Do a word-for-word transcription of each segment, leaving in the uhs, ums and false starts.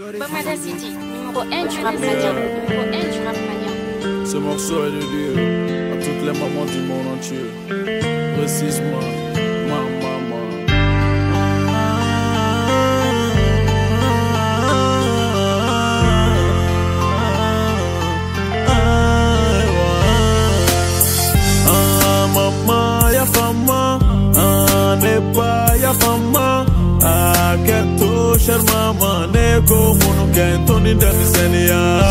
Bamada City, numéro un du rap mania. Numéro un du rap mania. Ce morceau est dédié à toutes les mamans du monde entier. Précisément, ma maman. Ah, maman, ya fama. Ah, n'est pas ya fama. Ah, keto cher mama neko munu kento ni demiseni ya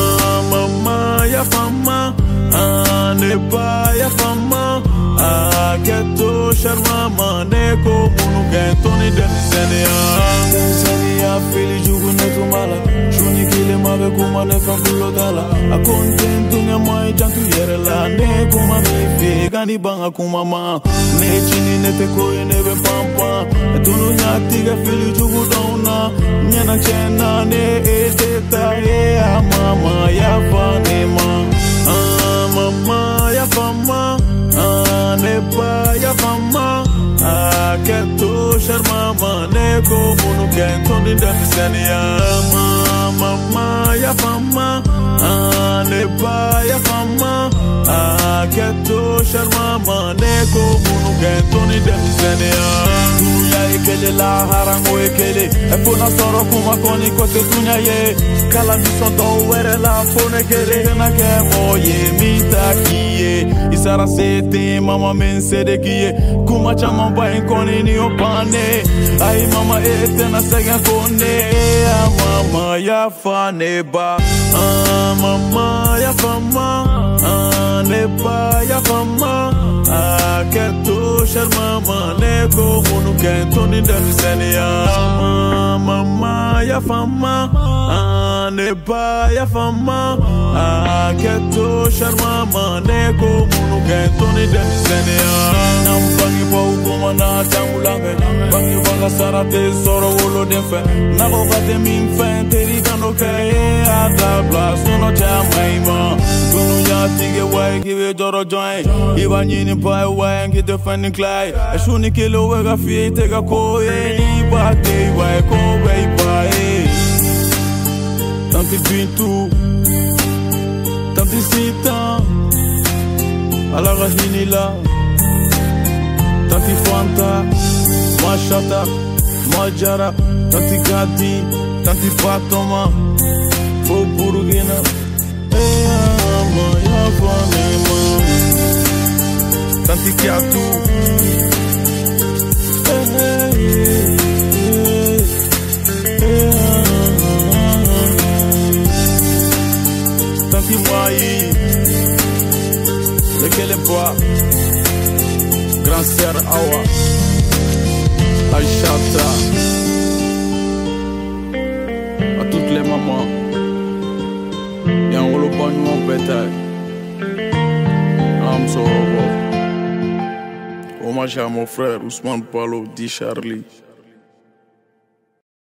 mama ya fama. Ah, n'est pas ya fama. Ah, keto cher mama neko munu kento ni demiseni ya demiseni ya fili jugu netu mala shuni kile mabe kuma ne fangulo dala a contento nya mai jantu yere la ne kuma mi fi gani banga kuma ma ne chini ne te ko ne be pampa tunu nya tiga fili jugu dona nyana chena ne eteta e mama ya fanema. Ah, mama ya fama. Ah, ne pa ya fama. Ah, keto cher mama neko munu kento ni demiseni ya mama ya fama. Ah, ne pa ya fama. Ah, keto cher mama neko munu kento ni demiseni ya dunya ekele la harango ekele e pona soro kuma koni kote dunya ye kala mison do were la fone kele na ke moye mitakiye isara sete mama men sede kiye kuma chama ba koni ni opane ai mama ete na sega kone ah, mama ya fane ba. Ah, mama ya fama. Ah, ne pa ya fama. Ah, keto cher mama neko munu kento ni demiseni ya mama ya fama. Ah, ne pa ya fama. Ah, keto cher mama neko munu kento ni demiseni ya nam bangi pa ukuma na tangulange bangi banga sarate soro wolo defe nako kate min fen teri kano kaya ada blas no chamaima gunu ya tige wai give joro join iba nyini pai wai ngi defending clay ashuni kilo wega fi tega ko e ni ba te wai ko wai pai tanti bintu tanti sita ala hinila tanti fanta mashata majara tanti gati tanti patoma fo burugina eh ama ya fanema tanti kiatu eh eh tanti mai lequel bois grand sœur awa Aïchata à toutes les mamans et en le bon mon bétail I'm so hommage à mon frère Ousmane Palo dit Charlie.